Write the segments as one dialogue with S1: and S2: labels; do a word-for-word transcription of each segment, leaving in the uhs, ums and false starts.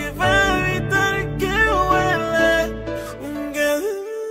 S1: para evitar que huele. Que...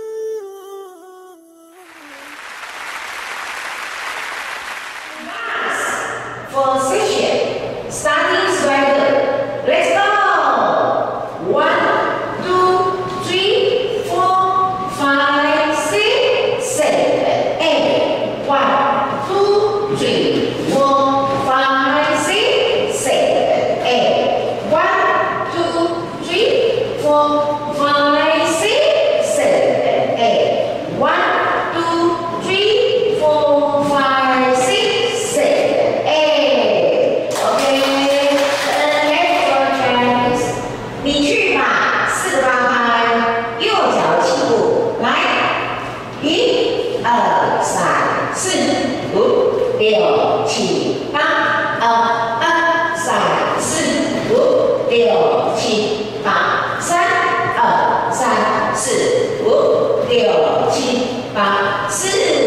S2: Position. Starting swagger. Let's go. One, two, three, four, five, six, seven, eight. One, two, three, four, five, six, seven, eight. One, two, three, four, five, six, seven, eight. One, two, three, four, five, six, seven, eight. Okay. Next one, Chinese. 你去吧，四个八拍，右脚起步，来，一、二、三、四、五、六、七、八，二、二、三、四、五、六、七、八，三、二、三、四、五、六、七、八，四。